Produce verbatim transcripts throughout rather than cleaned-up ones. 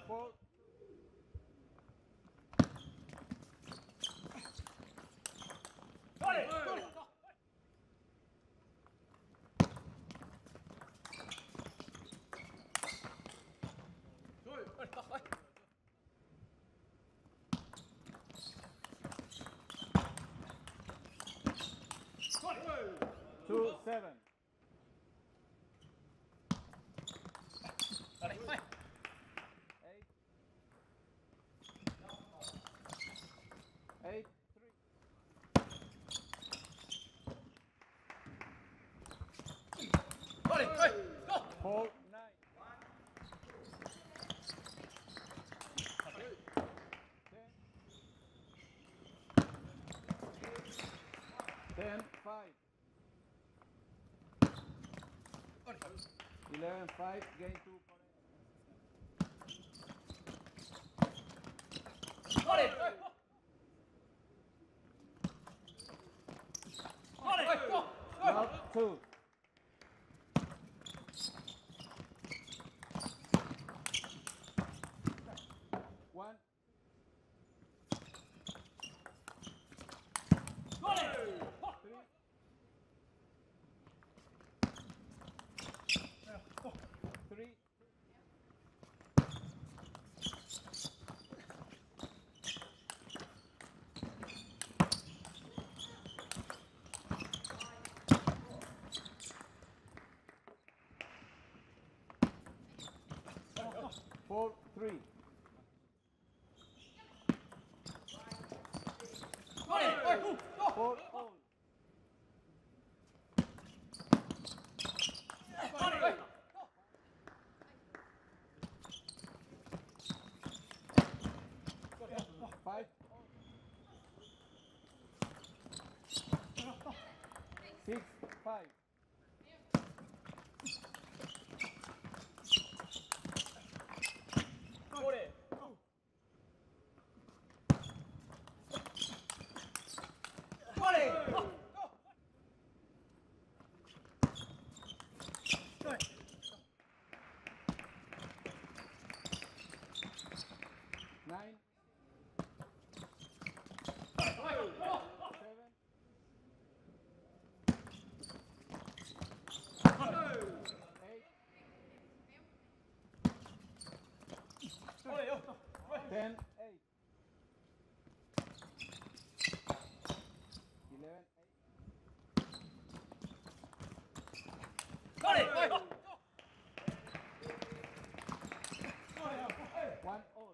four. Two, seven. Eight. Eight, three. Four, nine. Ten. Ten, five. Eleven, five. Gain two. Not two. One. Three. Three. Four, three. Four, all. Five. Six, five. Nine. Seven. Eight. Ten, eight. Eleven, eight. One all.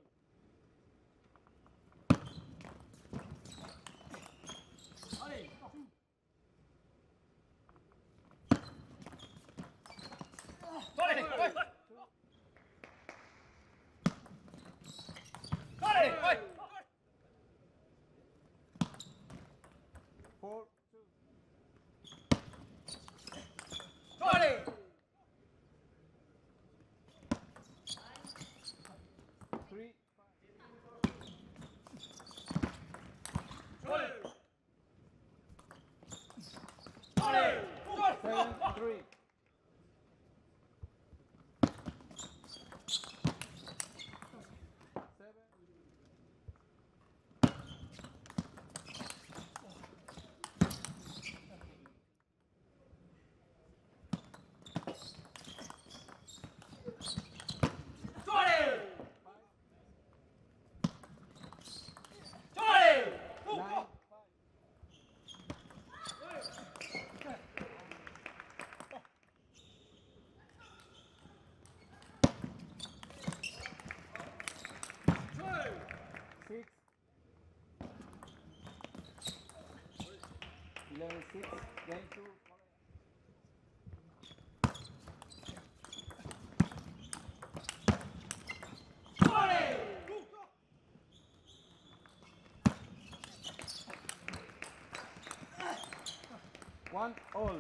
Four, two. Three, five. Seven, three. Seven. Nine, six. Eleven, six. Gain two. One all.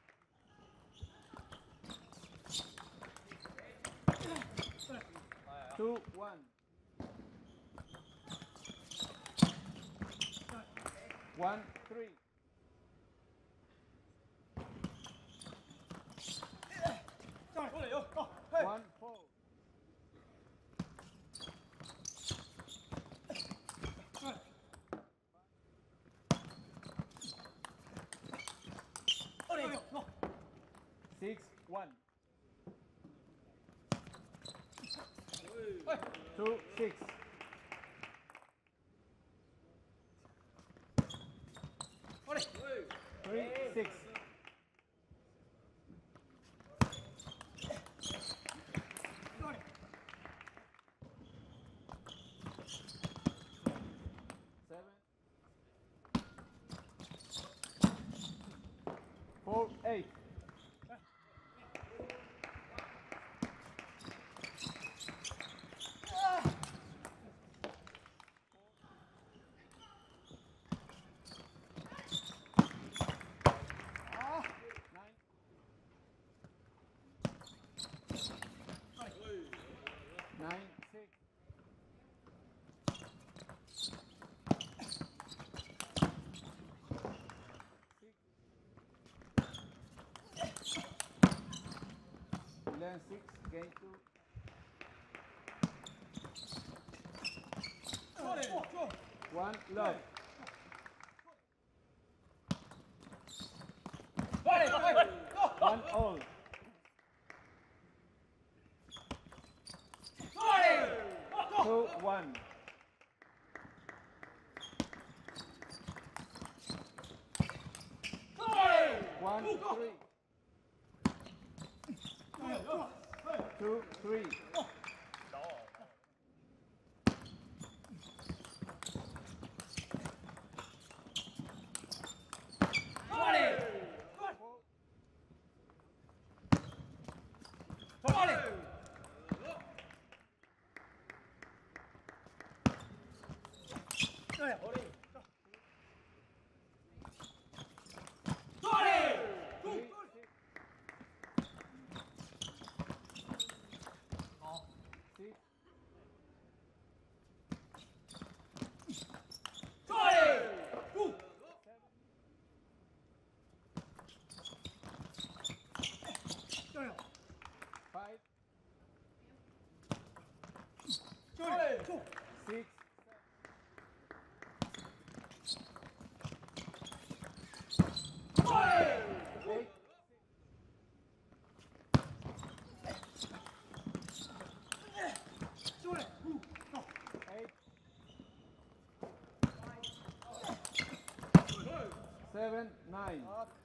Two, one. One, three. One, four. one. Two, six. Three, six. Seven. Four, eight. Nine, six. Eleven, six, game two. One, love. One, all. Two, one. One, three. Two, three. Five. Six. Eight. Eight. Seven, nine.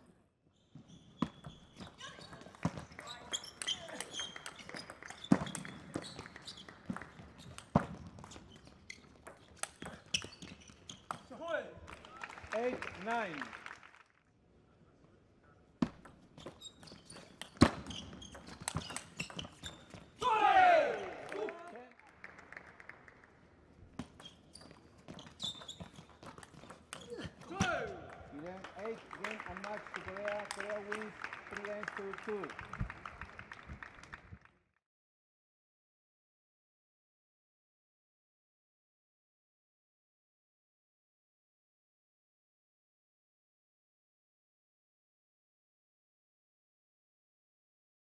Eight, nine. Eleven, eight, game and match to Korea. Korea wins three games to two.